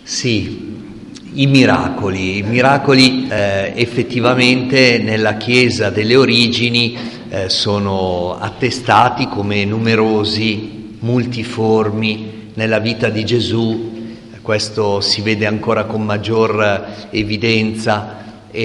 Sì, i miracoli effettivamente nella Chiesa delle origini sono attestati come numerosi, multiformi nella vita di Gesù. Questo si vede ancora con maggior evidenza.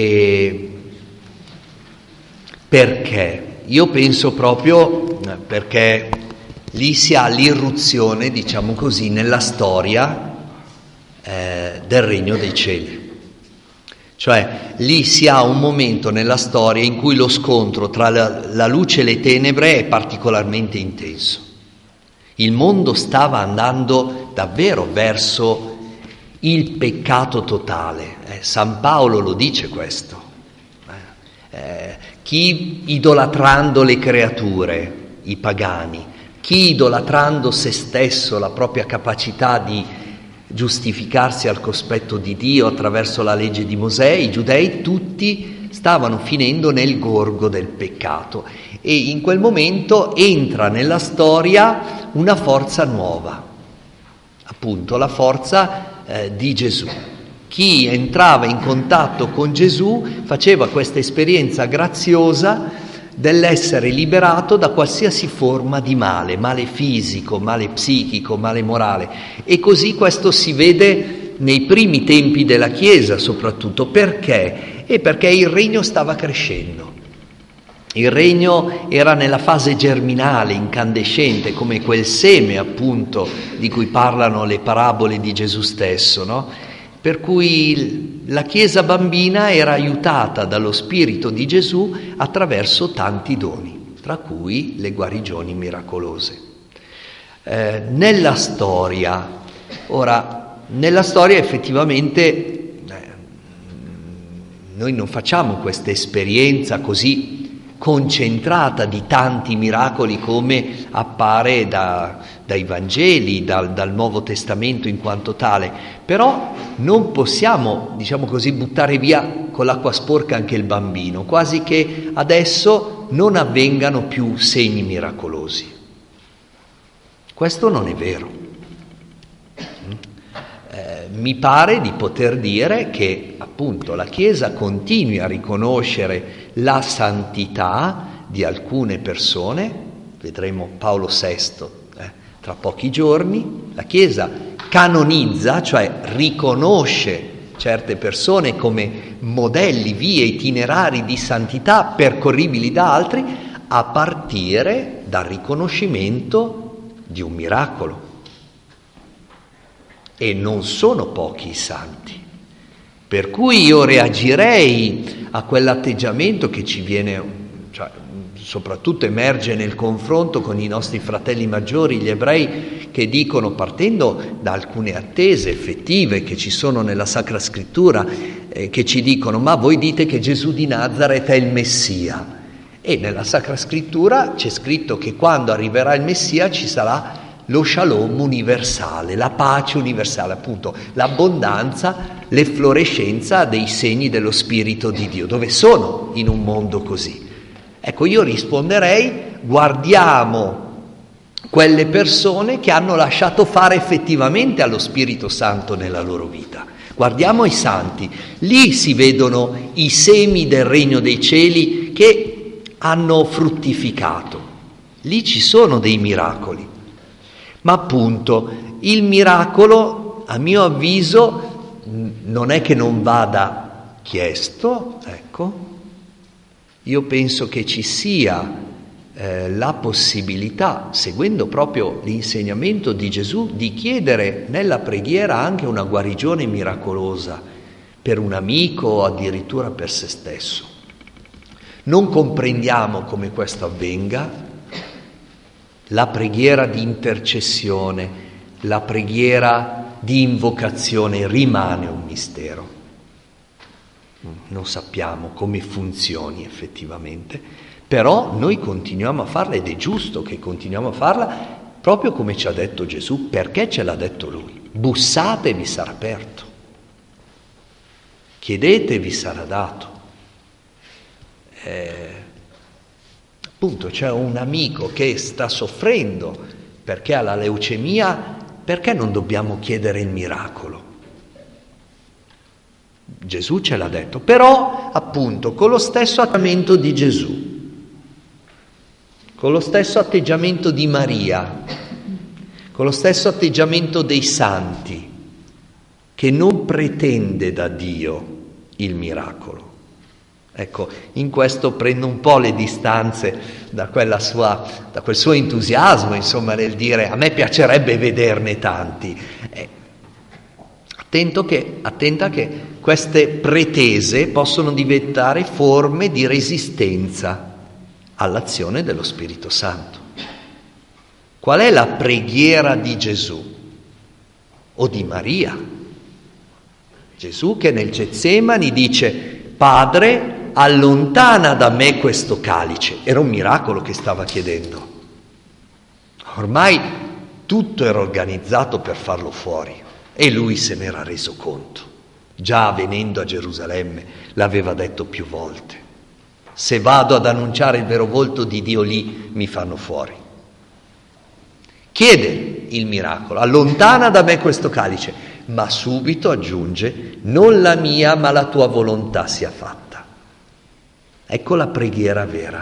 Perché? Io penso proprio perché lì si ha l'irruzione, diciamo così, nella storia del regno dei cieli. Cioè lì si ha un momento nella storia in cui lo scontro tra la luce e le tenebre è particolarmente intenso. Il mondo stava andando davvero verso il peccato totale. San Paolo lo dice questo. Chi idolatrando le creature, i pagani, chi idolatrando se stesso, la propria capacità di giustificarsi al cospetto di Dio attraverso la legge di Mosè, i giudei tutti stavano finendo nel gorgo del peccato, e in quel momento entra nella storia una forza nuova, appunto la forza di Gesù. Chi entrava in contatto con Gesù faceva questa esperienza graziosa dell'essere liberato da qualsiasi forma di male, male fisico, male psichico, male morale. E così questo si vede nei primi tempi della Chiesa soprattutto. Perché? Perché il regno stava crescendo. Il regno era nella fase germinale, incandescente, come quel seme appunto di cui parlano le parabole di Gesù stesso, no? Per cui la Chiesa bambina era aiutata dallo Spirito di Gesù attraverso tanti doni, tra cui le guarigioni miracolose. Nella storia effettivamente noi non facciamo questa esperienza così concentrata di tanti miracoli come appare dai Vangeli, dal Nuovo Testamento in quanto tale, però non possiamo, diciamo così, buttare via con l'acqua sporca anche il bambino, quasi che adesso non avvengano più segni miracolosi. Questo non è vero. Mi pare di poter dire che appunto la Chiesa continui a riconoscere la santità di alcune persone, vedremo Paolo VI tra pochi giorni. La Chiesa canonizza, cioè riconosce certe persone come modelli, vie, itinerari di santità percorribili da altri, a partire dal riconoscimento di un miracolo. E non sono pochi i santi, per cui io reagirei a quell'atteggiamento che ci viene, cioè, soprattutto emerge nel confronto con i nostri fratelli maggiori, gli ebrei, che dicono, partendo da alcune attese effettive che ci sono nella Sacra Scrittura, che ci dicono: ma voi dite che Gesù di Nazaret è il Messia, e nella Sacra Scrittura c'è scritto che quando arriverà il Messia ci sarà lo shalom universale, la pace universale, appunto l'abbondanza, l'efflorescenza dei segni dello Spirito di Dio. Dove sono in un mondo così? Ecco, io risponderei: guardiamo quelle persone che hanno lasciato fare effettivamente allo Spirito Santo nella loro vita. Guardiamo i santi, lì si vedono i semi del regno dei cieli che hanno fruttificato, lì ci sono dei miracoli. Ma appunto il miracolo, a mio avviso, non è che non vada chiesto, ecco. Io penso che ci sia la possibilità, seguendo proprio l'insegnamento di Gesù, di chiedere nella preghiera anche una guarigione miracolosa per un amico o addirittura per se stesso. Non comprendiamo come questo avvenga. La preghiera di intercessione, la preghiera di invocazione rimane un mistero. Non sappiamo come funzioni effettivamente, però noi continuiamo a farla, ed è giusto che continuiamo a farla proprio come ci ha detto Gesù, perché ce l'ha detto Lui. Bussate e vi sarà aperto, chiedete e vi sarà dato. Appunto, c'è un amico che sta soffrendo perché ha la leucemia, perché non dobbiamo chiedere il miracolo? Gesù ce l'ha detto, però appunto con lo stesso atteggiamento di Gesù, con lo stesso atteggiamento di Maria, con lo stesso atteggiamento dei santi, che non pretende da Dio il miracolo. Ecco, in questo prendo un po' le distanze da quel suo entusiasmo, insomma, nel dire a me piacerebbe vederne tanti. Attenta che queste pretese possono diventare forme di resistenza all'azione dello Spirito Santo. Qual è la preghiera di Gesù o di Maria? Gesù che nel Getsemani dice: Padre, allontana da me questo calice. Era un miracolo che stava chiedendo. Ormai tutto era organizzato per farlo fuori e lui se n'era reso conto. Già venendo a Gerusalemme l'aveva detto più volte: se vado ad annunciare il vero volto di Dio lì, mi fanno fuori. Chiede il miracolo: allontana da me questo calice, ma subito aggiunge: non la mia ma la tua volontà sia fatta. Ecco la preghiera vera,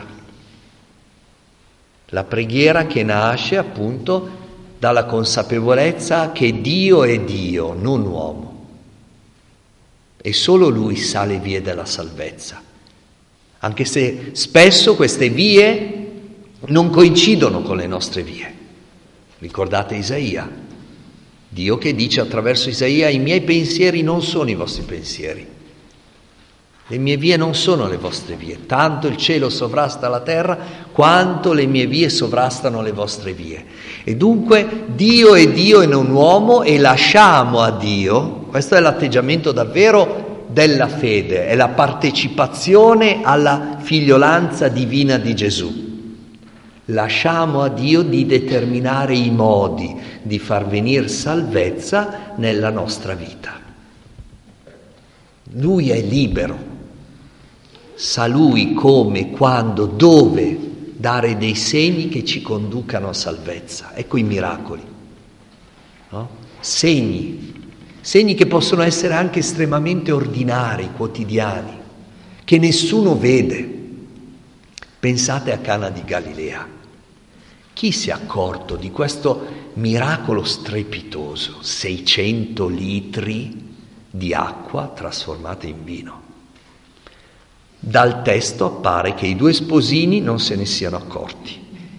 la preghiera che nasce appunto dalla consapevolezza che Dio è Dio, non uomo, e solo Lui sa le vie della salvezza, anche se spesso queste vie non coincidono con le nostre vie. Ricordate Isaia, Dio che dice attraverso Isaia: i miei pensieri non sono i vostri pensieri, le mie vie non sono le vostre vie, tanto il cielo sovrasta la terra quanto le mie vie sovrastano le vostre vie. E dunque Dio è Dio e non uomo, e lasciamo a Dio, questo è l'atteggiamento davvero della fede, è la partecipazione alla figliolanza divina di Gesù. Lasciamo a Dio di determinare i modi di far venire salvezza nella nostra vita. Lui è libero, sa Lui come, quando, dove dare dei segni che ci conducano a salvezza. Ecco i miracoli, no? Segni che possono essere anche estremamente ordinari, quotidiani, che nessuno vede. Pensate a Cana di Galilea. Chi si è accorto di questo miracolo strepitoso? 600 litri di acqua trasformate in vino. Dal testo appare che i due sposini non se ne siano accorti.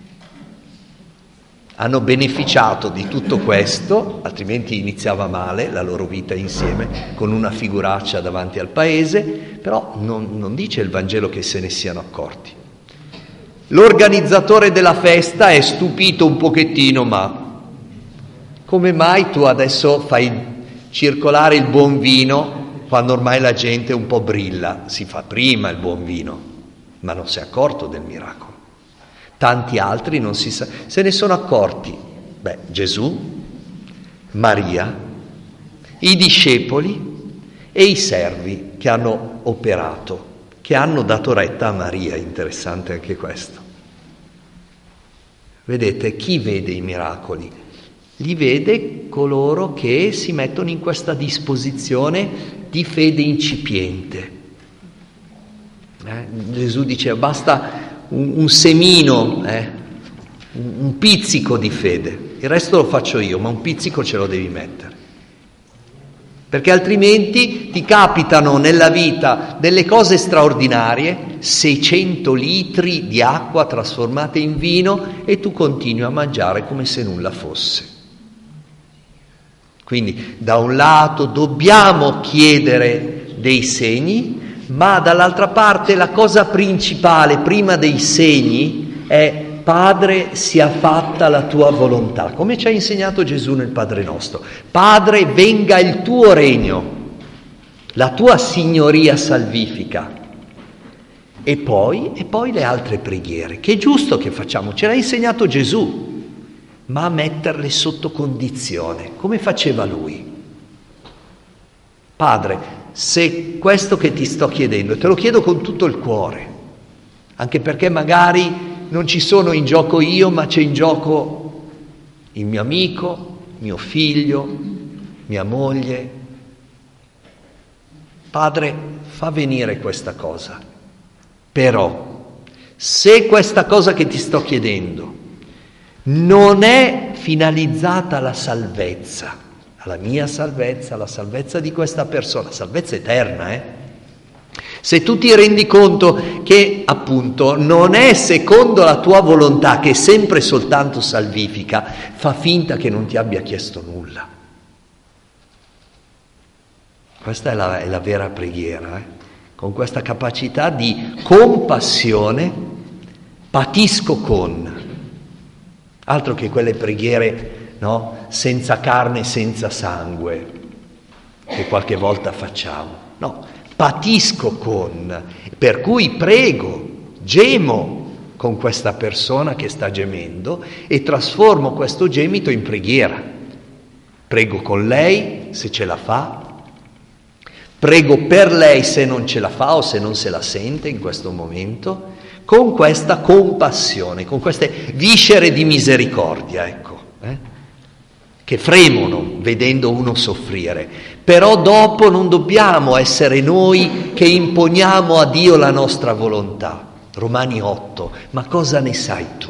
Hanno beneficiato di tutto questo, altrimenti iniziava male la loro vita insieme, con una figuraccia davanti al paese, però non dice il Vangelo che se ne siano accorti. L'organizzatore della festa è stupito un pochettino, ma come mai tu adesso fai circolare il buon vino quando ormai la gente un po' brilla? Si fa prima il buon vino, ma non si è accorto del miracolo. Tanti altri non se ne sono accorti. Gesù, Maria, i discepoli e i servi che hanno operato, che hanno dato retta a Maria. Interessante anche questo. Vedete, chi vede i miracoli? Li vede coloro che si mettono in questa disposizione di fede incipiente. Gesù dice: basta un semino, un pizzico di fede, il resto lo faccio io, ma un pizzico ce lo devi mettere. Perché altrimenti ti capitano nella vita delle cose straordinarie, 600 litri di acqua trasformate in vino, e tu continui a mangiare come se nulla fosse. Quindi da un lato dobbiamo chiedere dei segni, ma dall'altra parte la cosa principale prima dei segni è: Padre, sia fatta la tua volontà, come ci ha insegnato Gesù nel Padre nostro. Padre, venga il tuo regno, la tua signoria salvifica. E poi le altre preghiere, che è giusto che facciamo, ce l'ha insegnato Gesù, ma a metterle sotto condizione, come faceva Lui. Padre, se questo che ti sto chiedendo, te lo chiedo con tutto il cuore, anche perché magari non ci sono in gioco io, ma c'è in gioco il mio amico, mio figlio, mia moglie. Padre, fa venire questa cosa, però se questa cosa che ti sto chiedendo non è finalizzata alla salvezza, alla mia salvezza, alla salvezza di questa persona, salvezza eterna, se tu ti rendi conto che appunto non è secondo la tua volontà, che è sempre soltanto salvifica, fa finta che non ti abbia chiesto nulla. Questa è la vera preghiera, con questa capacità di compassione, patisco con, altro che quelle preghiere, no? Senza carne, senza sangue, che qualche volta facciamo, no, patisco con, per cui prego, gemo con questa persona che sta gemendo e trasformo questo gemito in preghiera. Prego con lei se ce la fa, prego per lei se non ce la fa o se non se la sente in questo momento, con questa compassione, con queste viscere di misericordia, che fremono vedendo uno soffrire. Però dopo non dobbiamo essere noi che imponiamo a Dio la nostra volontà. Romani 8, ma cosa ne sai tu?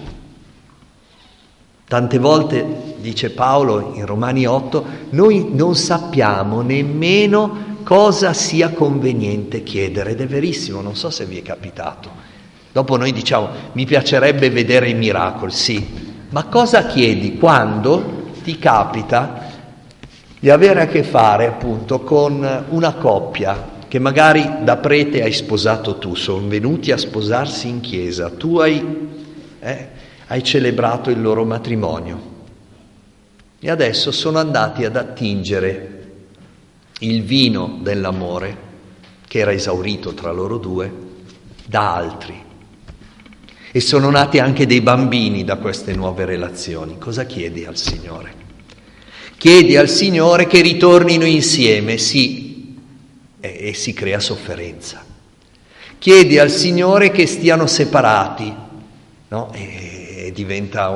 Tante volte, dice Paolo in Romani 8, noi non sappiamo nemmeno cosa sia conveniente chiedere, ed è verissimo, non so se vi è capitato. Dopo noi diciamo, mi piacerebbe vedere i miracoli, sì, ma cosa chiedi quando ti capita di avere a che fare appunto con una coppia che magari da prete hai sposato tu, sono venuti a sposarsi in chiesa, tu hai celebrato il loro matrimonio e adesso sono andati ad attingere il vino dell'amore, che era esaurito tra loro due, da altri. E sono nati anche dei bambini da queste nuove relazioni. Cosa chiedi al Signore? Chiedi al Signore che ritornino insieme, sì, e si crea sofferenza. Chiedi al Signore che stiano separati, no? E diventa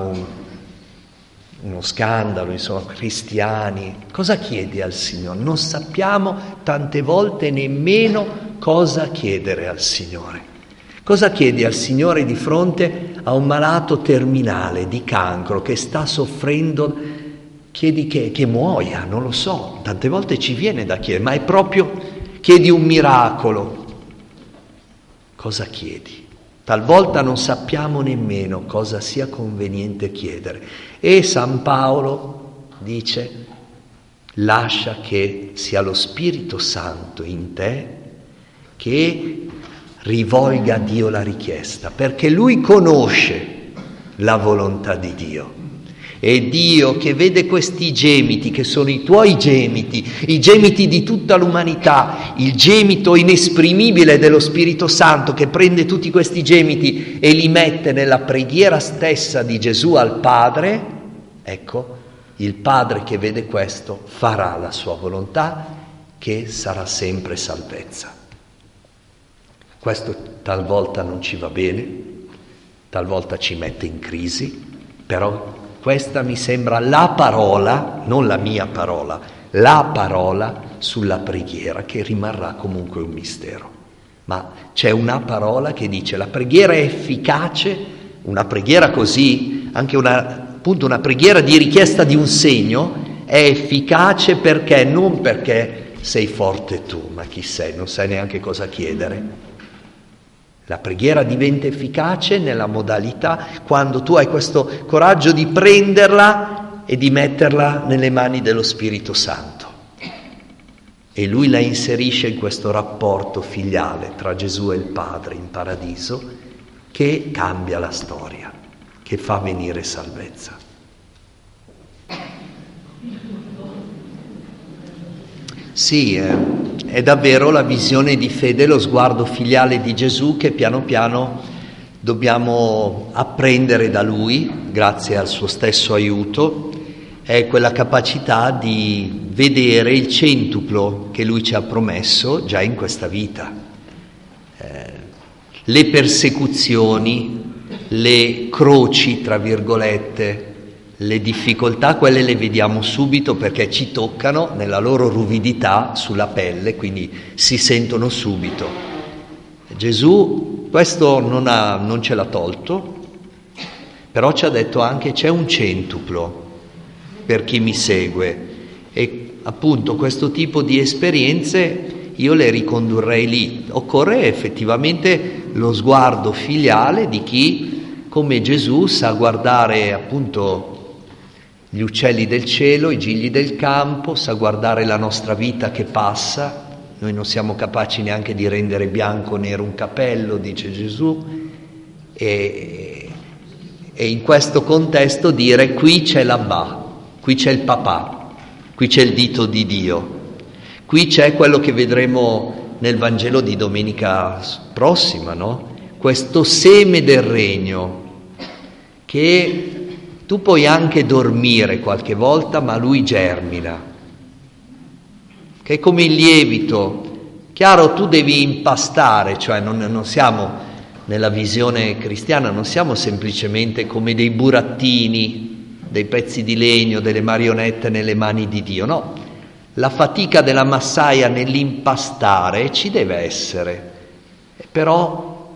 uno scandalo, insomma, cristiani. Cosa chiedi al Signore? Non sappiamo tante volte nemmeno cosa chiedere al Signore. Cosa chiedi al Signore di fronte a un malato terminale di cancro che sta soffrendo? Chiedi che muoia, non lo so, tante volte ci viene da chiedere, ma è proprio, chiedi un miracolo. Cosa chiedi? Talvolta non sappiamo nemmeno cosa sia conveniente chiedere. E San Paolo dice, lascia che sia lo Spirito Santo in te che rivolga a Dio la richiesta, perché Lui conosce la volontà di Dio. E Dio che vede questi gemiti, che sono i tuoi gemiti, i gemiti di tutta l'umanità, il gemito inesprimibile dello Spirito Santo che prende tutti questi gemiti e li mette nella preghiera stessa di Gesù al Padre, ecco, il Padre che vede questo farà la sua volontà, che sarà sempre salvezza. Questo talvolta non ci va bene, talvolta ci mette in crisi, però questa mi sembra la parola, non la mia parola, la parola sulla preghiera, che rimarrà comunque un mistero. Ma c'è una parola che dice la preghiera è efficace, una preghiera così, anche appunto una preghiera di richiesta di un segno, è efficace perché non perché sei forte tu, ma chi sei, non sai neanche cosa chiedere. La preghiera diventa efficace nella modalità quando tu hai questo coraggio di prenderla e di metterla nelle mani dello Spirito Santo. E Lui la inserisce in questo rapporto filiale tra Gesù e il Padre in paradiso, che cambia la storia, che fa venire salvezza. Sì, è davvero la visione di fede, lo sguardo filiale di Gesù che piano piano dobbiamo apprendere da Lui, grazie al suo stesso aiuto, è quella capacità di vedere il centuplo che Lui ci ha promesso già in questa vita. Le persecuzioni, le croci, tra virgolette, Le difficoltà, quelle le vediamo subito perché ci toccano nella loro ruvidità sulla pelle, quindi si sentono subito. Gesù questo non ce l'ha tolto, però ci ha detto anche c'è un centuplo per chi mi segue, e appunto questo tipo di esperienze io le ricondurrei lì. Occorre effettivamente lo sguardo filiale di chi, come Gesù, sa guardare appunto gli uccelli del cielo, i gigli del campo, sa guardare la nostra vita che passa. Noi non siamo capaci neanche di rendere bianco o nero un capello, dice Gesù, e in questo contesto dire qui c'è l'Abbà, qui c'è il papà, qui c'è il dito di Dio, qui c'è quello che vedremo nel Vangelo di domenica prossima, no? Questo seme del regno, che tu puoi anche dormire qualche volta, ma lui germina, che è come il lievito. Chiaro, tu devi impastare, cioè non siamo, nella visione cristiana, non siamo semplicemente come dei burattini, dei pezzi di legno, delle marionette nelle mani di Dio, no. La fatica della massaia nell'impastare ci deve essere, però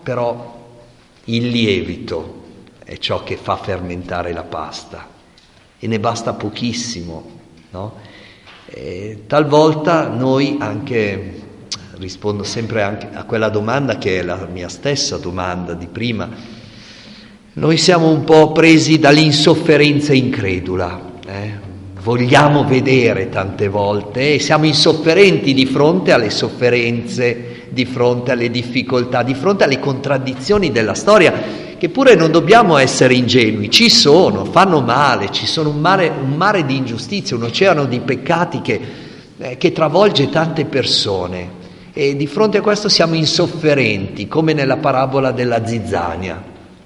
il lievito è ciò che fa fermentare la pasta, e ne basta pochissimo, no? E talvolta noi anche, rispondo sempre anche a quella domanda che è la mia stessa domanda di prima, noi siamo un po' presi dall'insofferenza incredula, vogliamo vedere tante volte e siamo insofferenti di fronte alle sofferenze, di fronte alle difficoltà, di fronte alle contraddizioni della storia, che pure non dobbiamo essere ingenui, ci sono, fanno male, ci sono un mare di ingiustizie, un oceano di peccati che travolge tante persone, e di fronte a questo siamo insofferenti, come nella parabola della zizzania.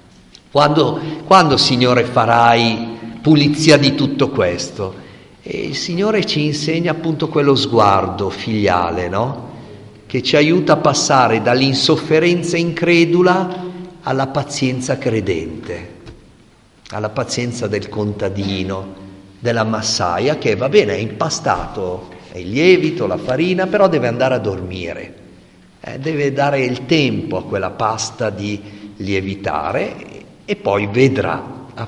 Quando Signore farai pulizia di tutto questo? E il Signore ci insegna appunto quello sguardo filiale, no? Che ci aiuta a passare dall'insofferenza incredula alla pazienza credente, alla pazienza del contadino, della massaia, che va bene, è impastato, è il lievito, la farina, però deve andare a dormire, deve dare il tempo a quella pasta di lievitare, e poi vedrà,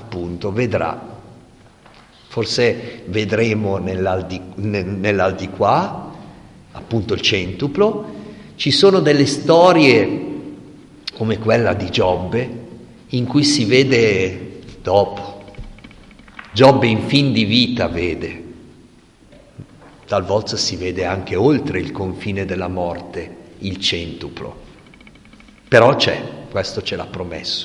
forse vedremo nell'aldilà, appunto il centuplo. Ci sono delle storie come quella di Giobbe, in cui si vede dopo. Giobbe in fin di vita vede, talvolta si vede anche oltre il confine della morte, il centuplo. Però c'è, questo ce l'ha promesso.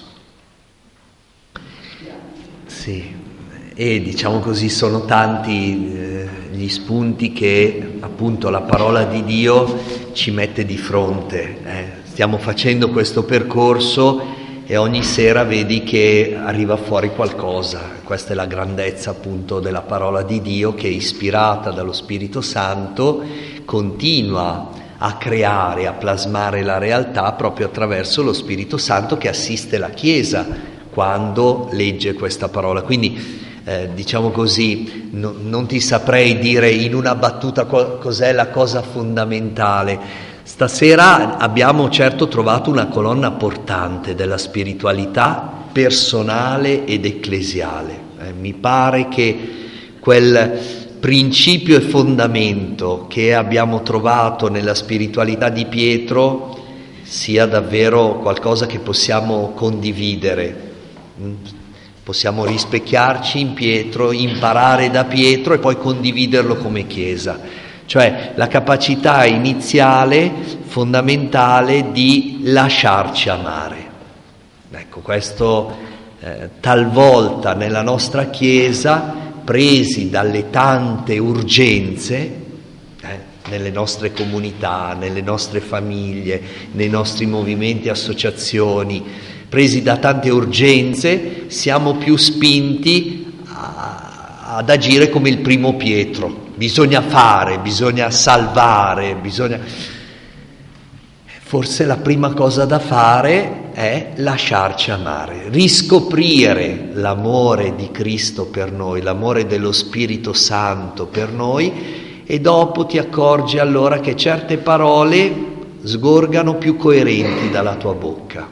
Sì, e diciamo così sono tanti gli spunti che appunto la parola di Dio ci mette di fronte. Stiamo facendo questo percorso e ogni sera vedi che arriva fuori qualcosa. Questa è la grandezza appunto della parola di Dio, che ispirata dallo Spirito Santo continua a creare, a plasmare la realtà proprio attraverso lo Spirito Santo che assiste la Chiesa quando legge questa parola. Quindi diciamo così, non ti saprei dire in una battuta cos'è la cosa fondamentale. Stasera abbiamo certo trovato una colonna portante della spiritualità personale ed ecclesiale. Mi pare che quel principio e fondamento che abbiamo trovato nella spiritualità di Pietro sia davvero qualcosa che possiamo condividere. Possiamo rispecchiarci in Pietro, imparare da Pietro e poi condividerlo come Chiesa. Cioè la capacità iniziale, fondamentale, di lasciarci amare. Ecco, questo talvolta nella nostra Chiesa, presi dalle tante urgenze, nelle nostre comunità, nelle nostre famiglie, nei nostri movimenti e associazioni, presi da tante urgenze, siamo più spinti ad agire come il primo Pietro. Bisogna fare, bisogna salvare, Forse la prima cosa da fare è lasciarci amare, riscoprire l'amore di Cristo per noi, l'amore dello Spirito Santo per noi, e dopo ti accorgi allora che certe parole sgorgano più coerenti dalla tua bocca.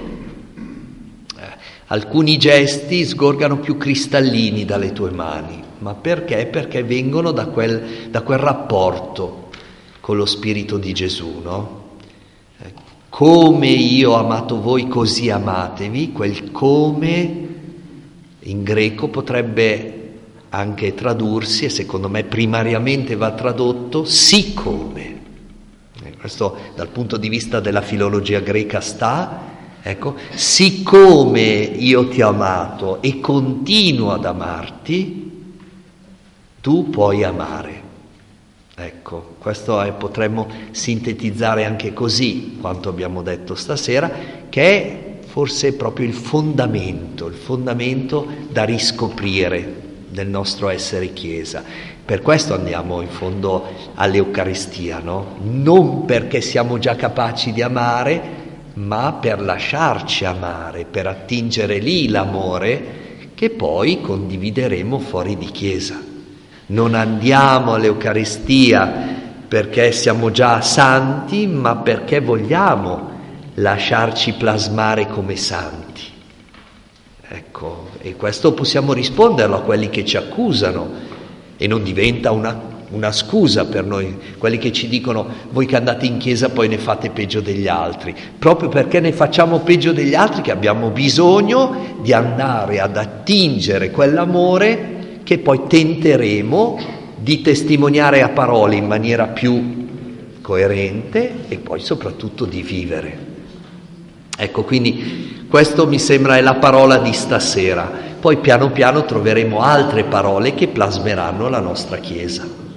Alcuni gesti sgorgano più cristallini dalle tue mani. Ma perché? Perché vengono da quel rapporto con lo Spirito di Gesù, no? Come io ho amato voi, così amatevi. Quel come in greco potrebbe anche tradursi, e secondo me primariamente va tradotto, siccome. Questo dal punto di vista della filologia greca ecco, siccome io ti ho amato e continuo ad amarti, tu puoi amare. Ecco, questo potremmo sintetizzare anche così quanto abbiamo detto stasera, che è forse proprio il fondamento da riscoprire del nostro essere Chiesa. Per questo andiamo in fondo all'Eucaristia, no? Non perché siamo già capaci di amare, ma per lasciarci amare, per attingere lì l'amore che poi condivideremo fuori di Chiesa. Non andiamo all'Eucaristia perché siamo già santi, ma perché vogliamo lasciarci plasmare come santi. Ecco, e questo possiamo risponderlo a quelli che ci accusano, e non diventa una scusa per noi, quelli che ci dicono: voi che andate in chiesa poi ne fate peggio degli altri, proprio perché ne facciamo peggio degli altri che abbiamo bisogno di andare ad attingere quell'amore che poi tenteremo di testimoniare a parole in maniera più coerente e poi soprattutto di vivere. Ecco, quindi questo mi sembra è la parola di stasera. Poi piano piano troveremo altre parole che plasmeranno la nostra Chiesa.